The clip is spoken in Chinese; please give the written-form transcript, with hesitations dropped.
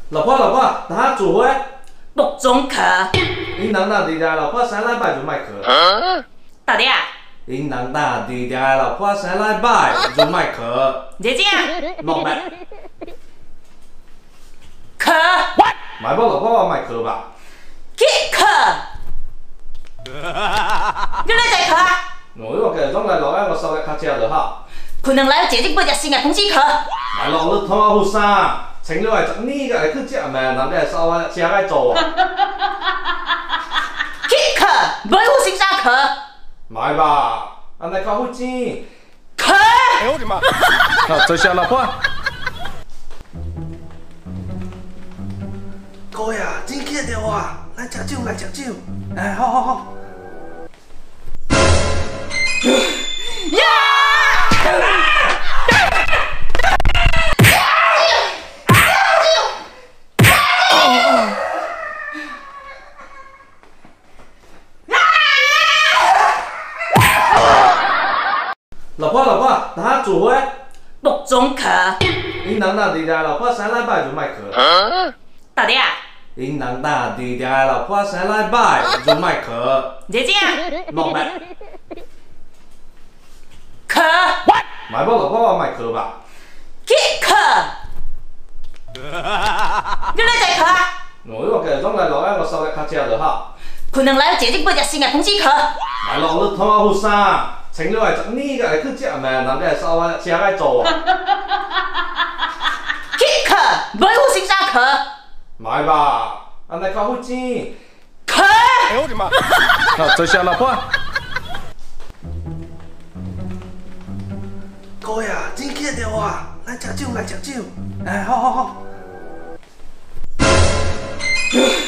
老婆，哪做伙？ 木中课。 因人大弟家老婆3礼拜就卖课。 到底啊？ 因人大弟家老婆3礼拜就卖课。 姐姐。 落白。 课。 买包老婆卖课吧。 去课。你来在课啊？ 我今日总来落来我收日卡车就好。 可能来姐姐8日新嘅通知课。 买落你拖我好衫。穿了来12个来去食咩？人哋收我车来做啊！ 去课，买好先生课。 买吧，安尼较好钱。 课。 哎我的妈！好，坐下老婆。哥呀，钱捡着啊！来食酒，来食酒。哎，好。老婆，哪做伙？ 木中课。 因人大弟家老婆3礼拜就卖课。 到底啊？ 因人大弟家老婆3礼拜就卖课。 姐姐。 落白。 课。 买包老婆卖课吧。 去课。你来在课啊？ 我今日总来落来我收日卡车就好。 可能来姐姐8日新嘅通知课。 买落你拖我好衫。穿了来12个来去食咩？人哋收我车来做啊！ 去课，买好先生课。 买吧，安尼较好钱。 课。 哎我的妈！好，坐下老婆。哥呀，钱捡着啊！来食酒，来食酒。哎，好。